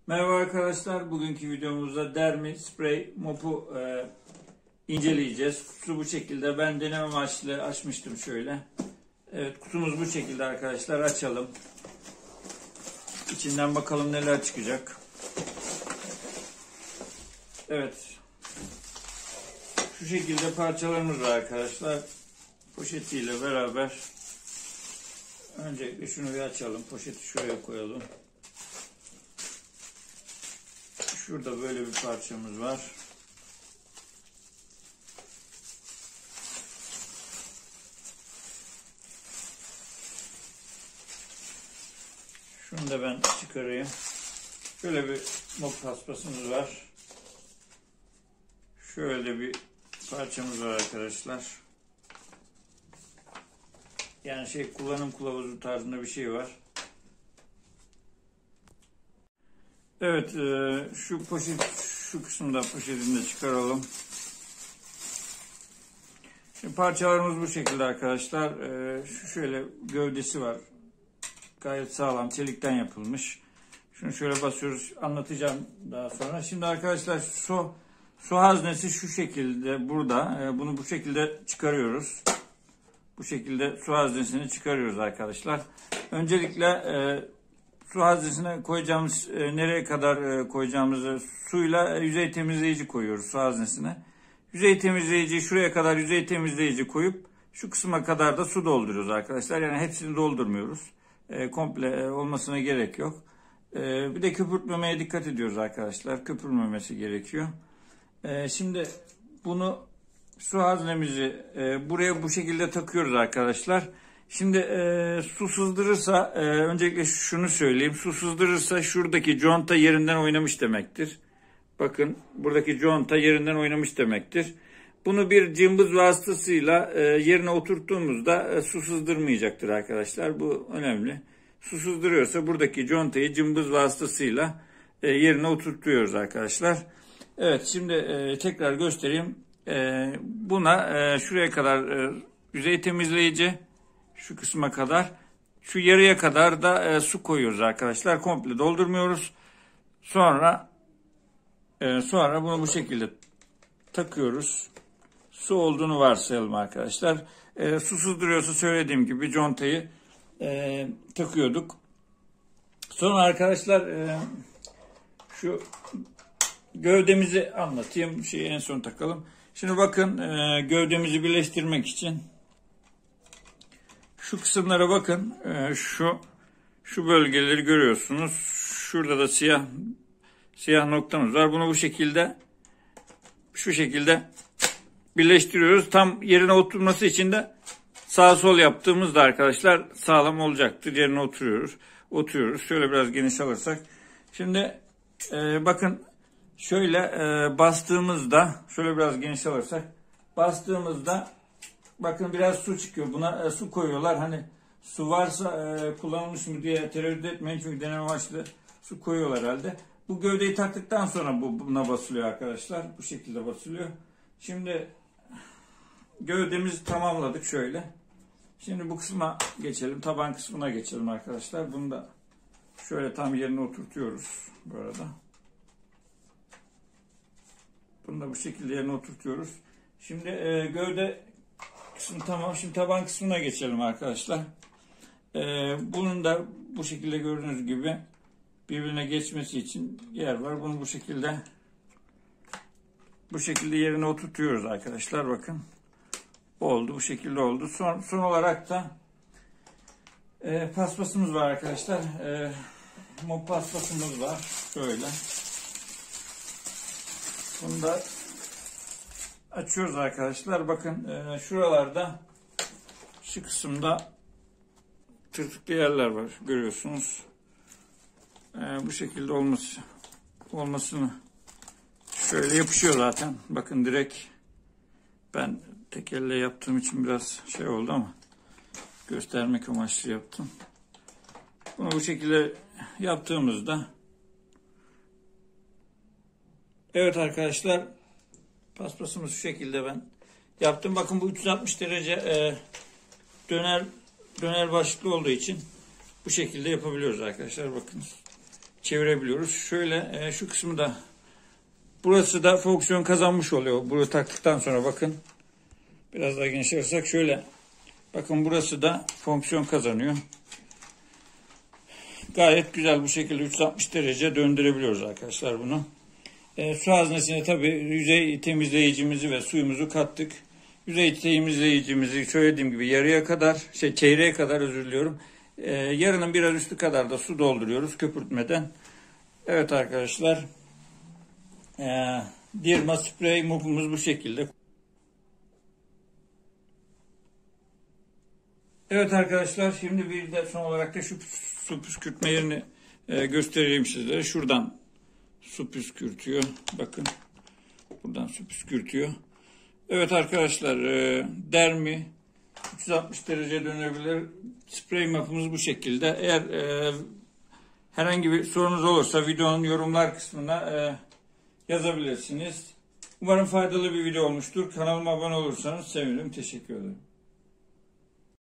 Merhaba arkadaşlar, bugünkü videomuzda dermi sprey mopu inceleyeceğiz. Kutusu bu şekilde. Ben deneme amaçlı açmıştım şöyle. Evet, kutumuz bu şekilde arkadaşlar. Açalım. İçinden bakalım neler çıkacak. Evet. Şu şekilde parçalarımız var arkadaşlar. Poşetiyle beraber. Öncelikle şunu bir açalım. Poşeti şuraya koyalım. Şurada böyle bir parçamız var. Şunu da ben çıkarayım. Şöyle bir mop paspasımız var. Şöyle bir parçamız var arkadaşlar. Yani kullanım kılavuzu tarzında bir şey var. Evet, şu kısımda poşetini de çıkaralım. Şimdi parçalarımız bu şekilde arkadaşlar. Şu şöyle gövdesi var. Gayet sağlam, çelikten yapılmış. Şunu şöyle basıyoruz. Anlatacağım daha sonra. Şimdi arkadaşlar su haznesi şu şekilde burada. Bunu bu şekilde çıkarıyoruz. Bu şekilde su haznesini çıkarıyoruz arkadaşlar. Öncelikle su haznesine koyacağımız, nereye kadar koyacağımızı suyla yüzey temizleyici koyuyoruz su haznesine. Yüzey temizleyici şuraya kadar yüzey temizleyici koyup şu kısma kadar da su dolduruyoruz arkadaşlar. Yani hepsini doldurmuyoruz. Komple olmasına gerek yok. Bir de köpürtmemeye dikkat ediyoruz arkadaşlar. Köpürmemesi gerekiyor. Şimdi bunu su haznemizi buraya bu şekilde takıyoruz arkadaşlar. Şimdi su sızdırırsa öncelikle şunu söyleyeyim. Su sızdırırsa şuradaki conta yerinden oynamış demektir. Bakın buradaki conta yerinden oynamış demektir. Bunu bir cımbız vasıtasıyla yerine oturttuğumuzda su sızdırmayacaktır arkadaşlar. Bu önemli. Su sızdırıyorsa buradaki contayı cımbız vasıtasıyla yerine oturtuyoruz arkadaşlar. Evet, şimdi tekrar göstereyim. Buna şuraya kadar yüzey temizleyici, şu kısma kadar, şu yarıya kadar da su koyuyoruz arkadaşlar. Komple doldurmuyoruz. Sonra bunu bu şekilde takıyoruz. Su olduğunu varsayalım arkadaşlar. Su sızdırıyorsa söylediğim gibi contayı takıyorduk. Sonra arkadaşlar şu gövdemizi anlatayım. En son takalım. Şimdi bakın, gövdemizi birleştirmek için şu kısımlara bakın. Şu bölgeleri görüyorsunuz. Şurada da siyah noktamız var. Bunu şu şekilde birleştiriyoruz. Tam yerine oturması için de sağ sol yaptığımızda arkadaşlar sağlam olacaktır. Yerine oturuyoruz. Şöyle biraz geniş alırsak. Şimdi bakın şöyle bastığımızda, şöyle biraz geniş alırsak, bastığımızda bakın biraz su çıkıyor. Buna su koyuyorlar. Hani su varsa kullanılmış mı diye tereddüt etmeyin. Çünkü deneme amaçlı su koyuyorlar herhalde. Bu gövdeyi taktıktan sonra buna basılıyor arkadaşlar. Bu şekilde basılıyor. Şimdi gövdemizi tamamladık şöyle. Şimdi bu kısma geçelim. Taban kısmına geçelim arkadaşlar. Bunu da şöyle tam yerine oturtuyoruz bu arada. Bunu da bu şekilde yerine oturtuyoruz. Şimdi gövde kısmı tamam. Şimdi taban kısmına geçelim arkadaşlar. Bunun da bu şekilde gördüğünüz gibi birbirine geçmesi için yer var. Bunu bu şekilde yerine oturtuyoruz arkadaşlar. Bakın. Oldu. Bu şekilde oldu. Son olarak da paspasımız var arkadaşlar. Mop paspasımız var. Şöyle. Bunu da açıyoruz arkadaşlar. Bakın şuralarda, şu kısımda tırtıklı yerler var. Görüyorsunuz. Bu şekilde olmasını şöyle yapışıyor zaten. Bakın direkt, ben tek elle yaptığım için biraz oldu ama göstermek amaçlı yaptım. Bunu bu şekilde yaptığımızda, evet arkadaşlar, paspasımız şu şekilde ben yaptım. Bakın bu 360 derece döner başlıklı olduğu için bu şekilde yapabiliyoruz arkadaşlar. Bakın çevirebiliyoruz. Şöyle şu kısmı da, burası da fonksiyon kazanmış oluyor. Bunu taktıktan sonra bakın. Biraz daha genişletirsek şöyle. Bakın burası da fonksiyon kazanıyor. Gayet güzel bu şekilde 360 derece döndürebiliyoruz arkadaşlar bunu. Su haznesine tabi yüzey temizleyicimizi ve suyumuzu kattık. Yüzey temizleyicimizi söylediğim gibi yarıya kadar, çeyreğe kadar özür diliyorum. Yarının biraz üstü kadar da su dolduruyoruz köpürtmeden. Evet arkadaşlar. Dirma sprey mopumuz bu şekilde. Evet arkadaşlar, şimdi bir de son olarak da şu su püskürtme yerini göstereyim sizlere. Şuradan su püskürtüyor. Bakın. Buradan su püskürtüyor. Evet arkadaşlar, Dermi 360 derece dönebilir sprey mapımız bu şekilde. Eğer herhangi bir sorunuz olursa videonun yorumlar kısmına yazabilirsiniz. Umarım faydalı bir video olmuştur. Kanalıma abone olursanız sevinirim. Teşekkür ederim.